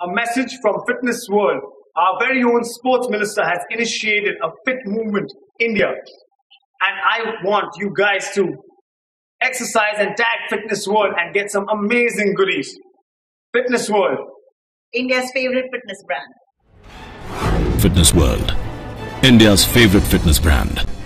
a message from Fitness World. Our very own sports minister has initiated a fit movement India. And I want you guys to exercise and tag Fitness World and get some amazing goodies. Fitness World, India's favorite fitness brand. Fitness World, India's favorite fitness brand.